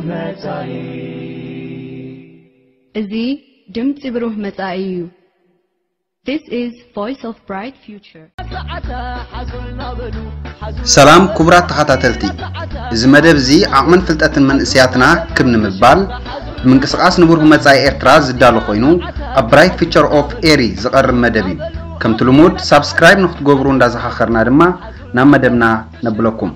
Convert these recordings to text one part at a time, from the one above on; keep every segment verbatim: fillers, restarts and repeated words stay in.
متاعي إذي دمت بروح متاعي. This is Voice of Bright Future. سلام كبرات تخاتاتلتي إذا مدب زي عمن فلتأتن من إسياتنا كبن مبال من قصقاس نبوره متاعي إرتراز دالو خوينو A Bright Future of Airy زقرب مدبي كم تلمود سابسكرايب نخت قبرون دا زخاخرنا دما نام مدبنا نبلوكم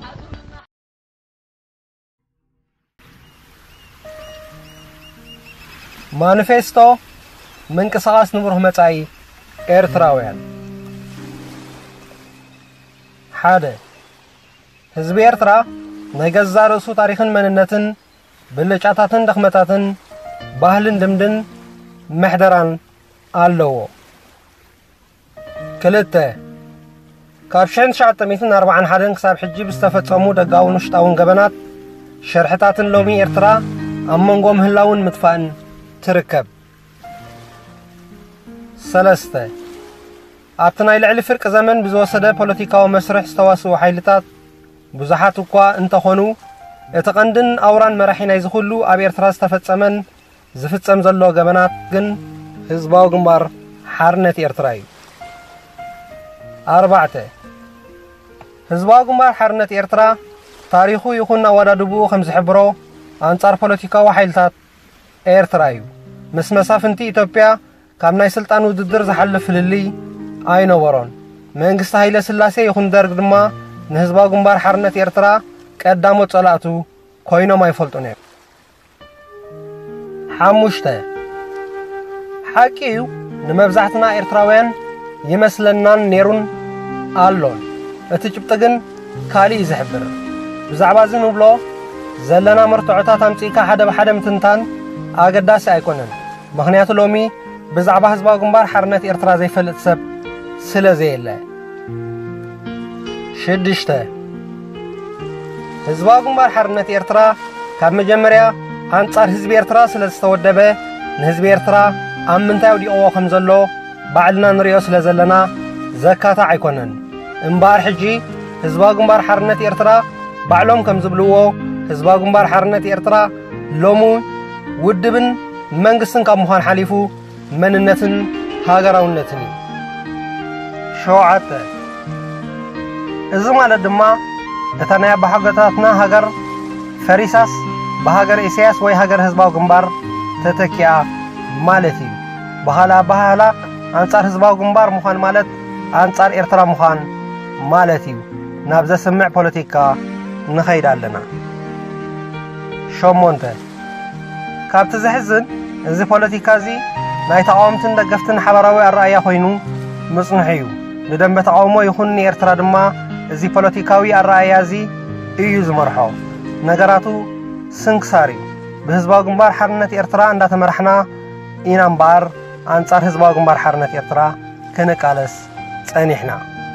مانيفستو من قصقاس نبوره متاعي إرتراويان حاده حزب إرترا نجزا رسو تاريخن مننتن بلجاتاتن دخمتاتن باهلن دمدن محدران اللو كلته كابشن شعت ميتن أربعين حدن كساب حجي بستفتمو دقاون وشتاون قبنات شرحتاتن لومي إرترا أمنقوم هلاون مدفعن تركب سلسته أبتنا إلى فرق زمن بزوسدة بوليتيكا ومسرح استواسوا حيلتات بزحاتو كوا انتخونو اتقندن أوران مراحين يزخلو أبي إرتراز تفت زمن زفت زمزلو قبنات جن حزباو جمبار حارنة إرتراي أربعة حزباو جمبار حارنة إرترا تاريخو يخونا ودادبو خمس حبرو أنصار بوليتيكا وحيلتات إرترايو مس مسافنتي إثيوبيا كامنا يسلطان وددر زحلف للي أين ورون منقصة هيلا سلاسي يخون درق دما نهزبا قنبار حرنة إرترا كأدامو تصلاعتو كوينو ما يفلطونه حاموشته حاكيو نمبزحتنا إرتراوين يمثلنا نيرون آلون اتجبتغن كالي يزحبر بزعبازن وبلو زلنا مرتعوتا تمسيكا حدا بحدا متنتان آقداسي ايكونن مخنياتو لومي بزعبا هزبا قنبار حرنة إرترا زي فلت سب سلا زي الله شدشته هزبا قنبار حرنة إرترا كاب مجمريا أنصار هزب إرترا سلا استودبه نهزب إرترا أمنتاو دي أوه خمزلو بعلنا نريو سلا زلنا زكاة عيكونن انبار حجي هزبا قنبار حرنة إرترا بعلوم كم زبلوو هزبا قنبار حرنة إرترا لومو ودبن منقسن كاب مخان حليفو من النتن هاجرا والنتني شوعته إذا ما لدما تتنايا بحاجتاتنا هاجر فريساس بهاجر إسياس وي هاجر هزباو جنبار تتكيا مالتي بحالا بحالا أنصار هزباو جنبار مخان مالت أنصار إرترا مخان مالتي نابزة سمع بوليتيكا نخيد لنا شو مونته كابت زحزن إذا بوليتيكا زي ناي تعاومتن دقفتن حبراوي الرأي خوينو مصنحيو ندم بتعاومو يخون إرترا دما إذا بوليتيكاوي الرأي زي إيو زمرحو نقراتو سنكساري بهزباو جنبار حرنة إرترا عندها تمرحنا إينام بار أنصار هزباو جنبار حرنة إرترا كنكالس تانيحنا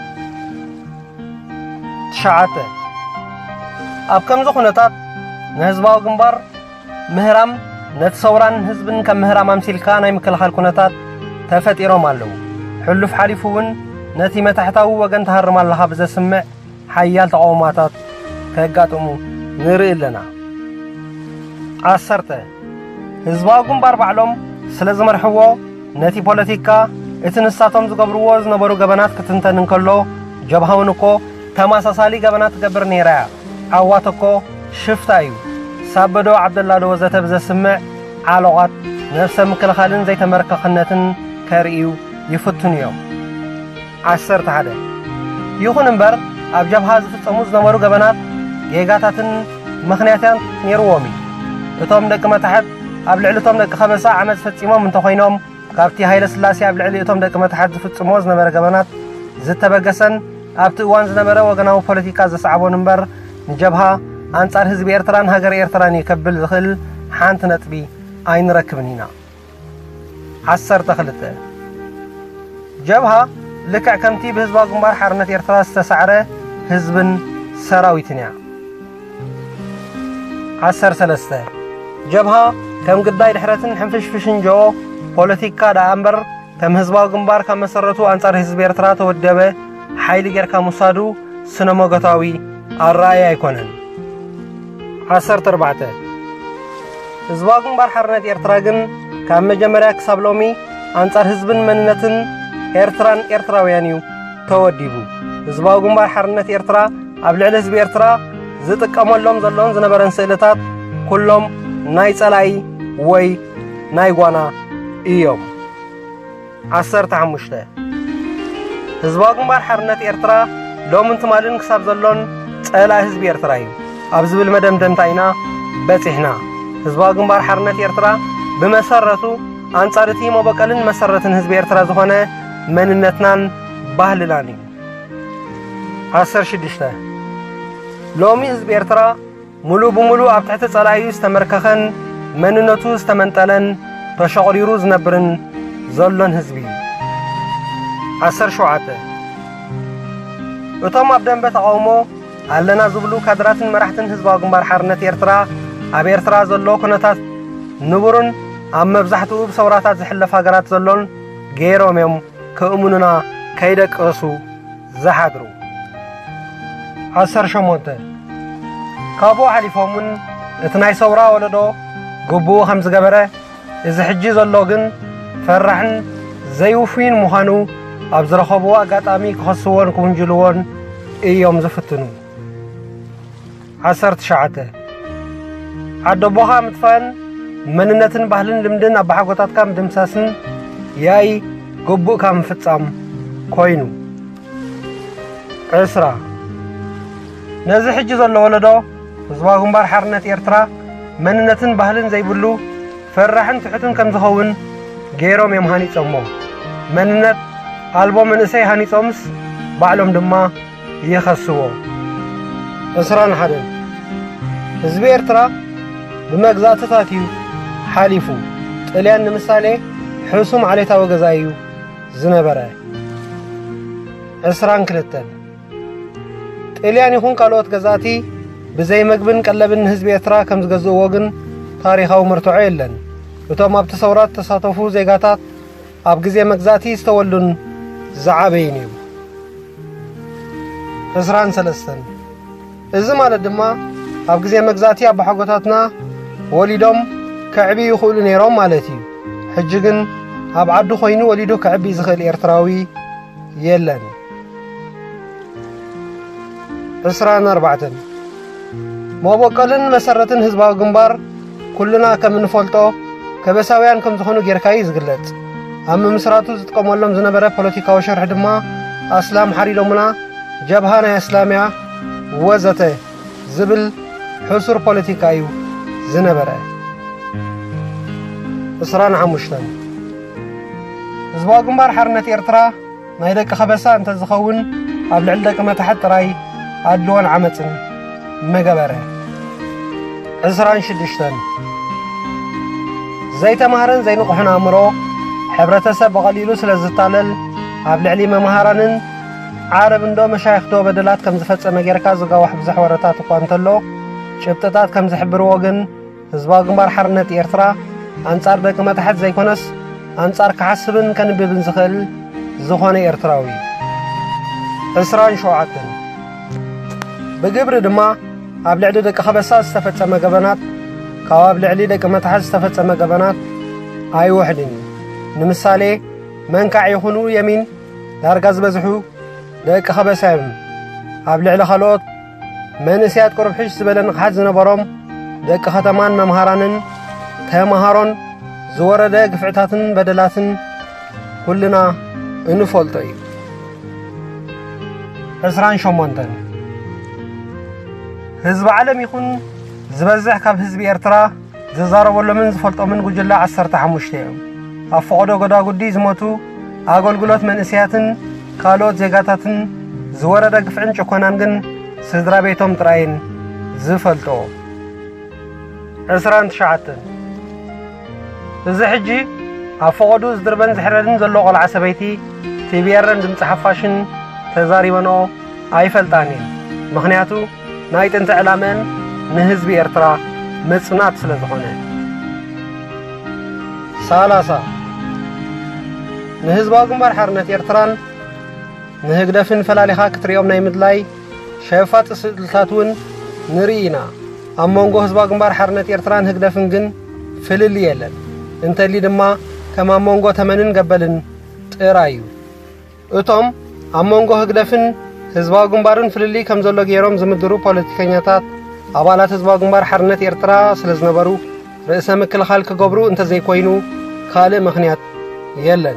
تشعاته أب كم زخونتات نهزباو جنبار مهرام نتصوران هزبن كم مهرام أمسيلكا ناي مكلخال كونتات تفتيرو مالو حلف حليفون نتي متحتاو وقن تهرم الله بزا سمع حيال تقوماتات كهقاتمو نرئ لنا عصرته هزباقون باربعلوم سلز مرحوو نتي بوليتيكا اتنساتهم زقبروو زنبرو قبنات كتنتن نكالو جبهاونكو تماساسالي قبنات قبر نيرا عواتكو شفتايو سابدو عبد الله دوزته بزا سمع عالوغات نفس مكلخالن زي تمركا خنتن كاريو يفتن يوم عشرت هذا يخون انبر اب جبهه زفصمو زنبرو قبنات يغاتاتن مخنياتان نيروومي اتوم دق متحد اب لعلتهم دق خمسة عمد فصيمو من تخوينوم كابتي هايله سلاسي اب لعلي اتوم دق متحد زفصمو زنبر قبنات زتبغسن اب توان زنبر وغناو بوليتيكا زصعبو نمبر نجبها أنصار هزب إرتران هاجر إرتراني كبل دخل حانت نتبي أين ركبنينا عصر تخلته جبها لكع كمتي بهزبا قنبار حرنة إرترا استسعره هزبن سراويتنيا عصر سلسته جبها كم قداي دحرتن حنفش فشن جو بوليتيكا دا أمبر كم هزبا قنبار كم مسرتو أنصار هزب إرترا تودبه حيل جركا مصادو سنمو قطاوي الرأي يكونن عصر تربعته ህዝባዊ ግንባር ሓርነት ኤርትራ ግን ካብ መጀመርያ ክሳብ ሎሚ አንጻር ህዝብን መንነትን ኤርትራን ኤርትራውያን እዩ ተወዲቡ ህዝባዊ ግንባር ሓርነት ኤርትራ ኣብ ልዕሊ ህዝቢ ኤርትራ ዝጥቀመሎም ዘለውን ዝነበረን ስእልታት ኩሎም ናይ ጸላይ ወይ ናይ ጓና እዮም ዓሰርተ ሓሙሽተ ህዝባዊ ግንባር ሓርነት ኤርትራ ሎሚ እንትማልን ክሳብ ዘሎን ጸላይ ህዝቢ ኤርትራ እዩ ኣብ ዝብል መደምደምታ ኢና በፂሕና ህዝባዊ ግንባር ሓርነት ኤርትራ ብመሰረቱ አንጻር እቲ መበቀልን መሰረትን ህዝቢ ኤርትራ ዝኾነ መንነትናን ባህልናን እዩ ዓሰርተ ሽዱሽተ ሎሚ ህዝቢ ኤርትራ ሙሉ ብሙሉ ኣብ ትሕቲ ጸላዩ ዝተመርከኸን መንነቱ ዝተመንጠለን ተሸቕሪሩ ዝነብርን ዘሎን ህዝቢ ዓሰርተ ሸውዓተ እቶም ኣብ ደንበ ተቃውሞ ኣለና ዝብሉ ካድራትን መራሕትን ህዝባዊ ግንባር ሓርነት ኤርትራ ኣብ ኤርትራ ዘሎ ኩነታት ንቡርን ኣብ መብዛሕትኡ ብሰውራታት ዝሕለፍ ሃገራት ዘሎን ገይሮም እዮም ከእሙኑና ከይደቀሱ ዝሓድሩ ዓሰርተ ሸሞንተ ካብኡ ሓሊፎምን እቲ ናይ ሰውራ ወለዶ ግቡኡ ከም ዝገበረ እዚ ሕጂ ዘሎ ግን ፈራሕን ዘይውፍይን ምዃኑ ኣብ ዝረኸብዎ ኣጋጣሚ ክኸስዎን ክውንጅልዎን እዮም ዝፍትኑ ዓሰርተ ሸውዓተ ዓደቦኻ ምጥፋን መንነትን ባህልን ልምድን ኣብ ሓጎታትካ ምድምሳስን ያይ ግቡእካ ምፍጻም ኮይኑ ዕስራ ነዚ ሕጂ ዘሎ ወለዶ ህዝባዊ ግንባር ሓርነት ኤርትራ መንነትን ባህልን ዘይብሉ ፈራሕን ትሑትን ከም ዝኸውን ገይሮም እዮም ሃኒፆሞ መንነት ኣልቦ መንእሰይ ሃኒፆምስ ባዕሎም ድማ ይኸስዎ ዕስራን ሓደ ህዝቢ ኤርትራ ብመግዛእትታት እዩ ሓሊፉ ጣልያን ንምሳሌ ሕሱም ዓሌታዊ ገዛ እዩ ዝነበረ ዕስራን ክልተ ጣልያን ይኹን ካልኦት ገዛእቲ ብዘይ ምግብን ቀለብን ህዝቢ ኤርትራ ከም ዝገዝእዎ ግን ታሪኻዊ መርትዖ የለን እቶም ኣብቲ ሰውራት ተሳተፉ ዜጋታት ኣብ ግዜ መግዛእቲ ዝተወሉን ዝዓበይን እዩ ዕስራን ሰለስተ እዚ ማለት ድማ ኣብ ግዜ መግዛእቲ ኣብ ሓጎታትና ወሊዶም ከዕቢ ይኽእሉ ነይሮም ማለት እዩ ሕጂ ግን ኣብ ዓዱ ኮይኑ ወሊዱ ከዕቢ ዝኽእል ኤርትራዊ የለን ዕስራን ኣርባዕተ መበቀልን መሰረትን ህዝባዊ ግንባር ኩልና ከም እንፈልጦ ከበሳውያን ከም ዝኾኑ ጌርካይ ዝግለጽ ኣብ ምምስራቱ ዝጥቀመሎም ዝነበረ ፖለቲካዊ ሸርሕ ድማ ኣስላም ሓሪዶሙና ጀብሃ ናይ እስላምያ ወዘተ ዝብል ሕሱር ፖለቲካ እዩ ዝነበረ ዕስራን ሓሙሽተ ህዝባዊ ግንባር ሓርነት ኤርትራ ናይ ደቂ ኸበሳ እንተዝኸውን ኣብ ልዕሊ ደቂ መታሕት ጥራይ ኣድልዎን ዓመፅን መገበረ ዕስራን ሽዱሽተ ዘይተማሃረን ዘይንቑሕን ኣእምሮ ሕብረተሰብ በቐሊሉ ስለ ዝታለል ኣብ ልዕሊ መምሃራንን ዓረብ እንዶ መሻይኽቶ በደላት ከም ዝፈጸመ ጌርካ ዝጋዋሕ ብዙሕ ወረታት እኳ እንተሎ ጭብጥታት ከም ዝሕብርዎ ግን ህዝባዊ ግንባር ሓርነት ኤርትራ አንጻር ደቂ መታሕት ዘይኮነስ አንጻር ክሓስብን ከንብብን ዝኽእል ዝኾነ ኤርትራዊ ዕስራን ሸውዓተ ብግብሪ ድማ ኣብ ልዕሊ ደቂ ኸበሳ ዝተፈጸመ ገበናት ካብ ኣብ ልዕሊ ደቂ መታሕት ዝተፈጸመ ገበናት ኣይውሕድን ንምሳሌ መንካዕ ይኹኑ የሚን ዳርጋ ዝበዝሑ ደቂ ኸበሳ እዮም ኣብ ልዕሊ ካልኦት መንእስያት ቁርብሕሽ ዝበለ ንቕሓት ዝነበሮም ደቂ ኸተማን መምሃራንን ተመሃሮን ዝወረደ ግፍዕታትን በደላትን ኩልና እንፈልጦ እዩ ዕስራን ሸሞንተ ህዝቢ ዓለም ይኹን ዝበዝሕ ካብ ህዝቢ ኤርትራ ዝዛረበሎምን ዝፈልጦምን ጉጅላ ዓሰርተ ሓሙሽተ እዮም ኣብ ፈቕዶ ጎዳጉዲ ዝሞቱ ኣገልግሎት መንእስያትን ካልኦት ዜጋታትን ዝወረደ ግፍዕን ጭኮናን ግን ስድራ ቤቶም ጥራይን ዝፈልጦ ዕስራን ትሽዓተ እዚ ሕጂ ኣብ ፈቕዱ ዝድርበን ዝሕረድን ዘሎ ቆልዓ ሰበይቲ ቲቢአርን ድምፂ ሓፋሽን ተዛሪበንኦ ኣይፈልጣን እየን ምኽንያቱ ናይ ጥንቲ ዕላመን ንህዝቢ ኤርትራ ምጽናት ስለ ዝኾነ ሰላሳ ንህዝባዊ ግንባር ሓርነት ኤርትራን ንህግደፍን ፈላሊኻ ክትሪኦም ናይ ምድላይ ሸፋጥ ስእልታት እውን ንርኢ ኢና ኣብ መንጎ ህዝባዊ ግንባር ሓርነት ኤርትራን ህግደፍን ግን ፍልል የለን እንተሊ ድማ ከማሞንጎ ተመንን ገበልን ጥራዩ እቶም አሞንጎ ህግደፍን ህዝባዊ ግንባርን ፍልሊ ከም ዘሎ ገይሮም ዝምድሩ ፖለቲከኛታት አባላት ህዝባዊ ግንባር ሓርነት ኤርትራ ስለዝነበሩ ርእሰ ምክልኻል ክገብሩ እንተ ዘይኮይኑ ካልእ ምኽንያት የለን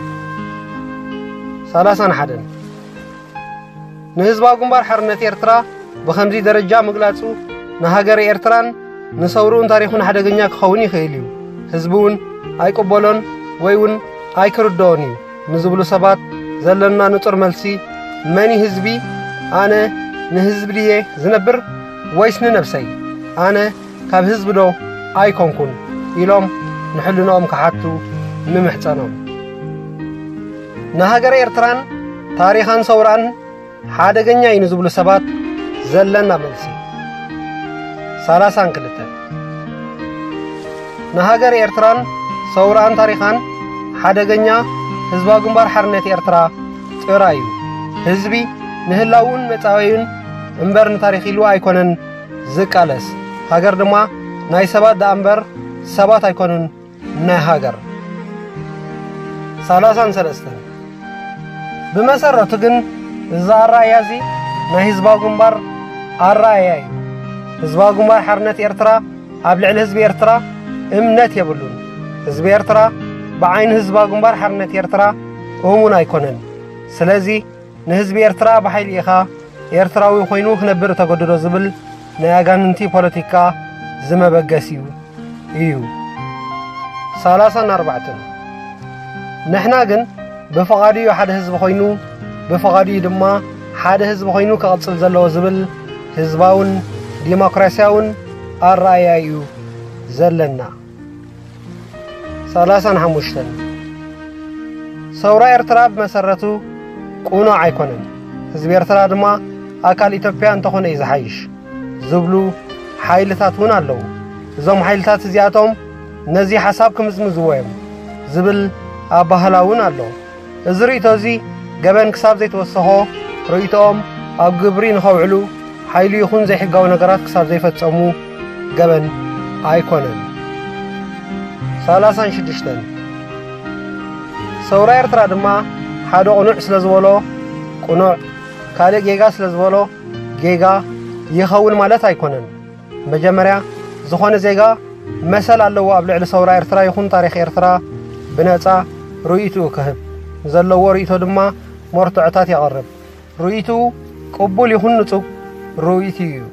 ሰላሳ ወሓደ ንህዝባዊ ግንባር ሓርነት ኤርትራ ብኸምዚ ደረጃ ምግላጹ ንሃገር ኤርትራን ንሰውሩን ታሪኹን ሓደገኛ ክኸውን ይኽእል እዩ ህዝቡን ኣይቅበሎን ወይውን ኣይክርዶን እዩ ንዝብሉ ሰባት ዘለና ንጹር መልሲ መኒ ህዝቢ ኣነ ንህዝቢ ድየ ዝነብር ወይስ ንነፍሰይ ኣነ ካብ ህዝቢ ዶ ኣይኮንኩን ኢሎም ንሕልኖኦም ክሓቱ ንምሕፀኖም ንሃገር ኤርትራን ታሪኻን ሰውራን ሓደገኛ እዩ ንዝብሉ ሰባት ዘለና መልሲ ሰላሳ ወክልተ ንሃገር ኤርትራን ሰውራን ታሪኻን ሓደገኛ ህዝባዊ ግንባር ሓርነት ኤርትራ ጥራይ እዩ ህዝቢ ንህላውን መጻወዩን እምበር ንታሪኽ ኢሉ ኣይኮነን ዝቃለስ ሃገር ድማ ናይ ሰባት ዳ እምበር ሰባት ኣይኮኑን ናይ ሃገር ሰላሳ ወሰለስተ ብመሰረቱ ግን እዛ ኣረኣእያ እዚ ናይ ህዝባዊ ግንባር ኣረኣእያ እዩ ህዝባዊ ግንባር ሓርነት ኤርትራ ኣብ ልዕሊ ህዝቢ ኤርትራ እምነት የብሉን ህዝቢ ኤርትራ ብዓይኒ ህዝባዊ ግንባር ሓርነት ኤርትራ እሙን ኣይኮነን ስለዚ ንህዝቢ ኤርትራ ብሓይሊ ኢኻ ኤርትራዊ ኮይኑ ክነብር ተገድዶ ዝብል ናይ ኣጋንንቲ ፖለቲካ ዝመበገስ እዩ እዩ ሰላሳ ወኣርባዕተ ንሕና ግን ብፈቓድዩ ሓደ ህዝቢ ኮይኑ ብፈቓድዩ ድማ ሓደ ህዝቢ ኮይኑ ክቕፅል ዘለዎ ዝብል ህዝባውን ዲሞክራሲያውን ኣረኣእያ እዩ ዘለና ሰላሳ ወሓሙሽተ ሰውራ ኤርትራ ብመሰረቱ ቁኑዕ ኣይኮነን ህዝቢ ኤርትራ ድማ ኣካል ኢትዮጵያ እንተኾነ እዩ ዝሓይሽ ዝብሉ ሓይልታት እውን ኣለዉ እዞም ሓይልታት እዚኣቶም ነዚ ሓሳብ ክምዝምዝዎ እዮም ዝብል ኣባህላ እውን ኣሎ እዚ ርእቶ እዚ ገበን ክሳብ ዘይተወሰኾ ርእቶኦም ኣብ ግብሪ ንኸውዕሉ ሓይሉ ይኹን ዘይሕጋዊ ነገራት ክሳብ ዘይፈጸሙ ገበን ኣይኮነን ሰላሳ ወሽዱሽተ ሰውራ ኤርትራ ድማ ሓደ ቁኑዕ ስለ ዝበሎ ቁኑዕ ካልእ ጌጋ ስለ ዝበሎ ጌጋ ይኸውን ማለት ኣይኮነን መጀመርያ ዝኾነ ዜጋ መሰል ኣለዎ ኣብ ልዕሊ ሰውራ ኤርትራ ይኹን ታሪኽ ኤርትራ ብነፃ ርእይቱ ክህብ ዘለዎ ርእይቶ ድማ መርትዖታት የቕርብ ርእይቱ ቅቡል ይኹን ንጹብ ርእይቲ እዩ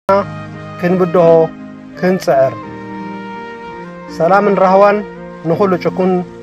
ክንብድሆ ክንጽዕር ሰላምን ረህዋን ንኹሉ ጭኩን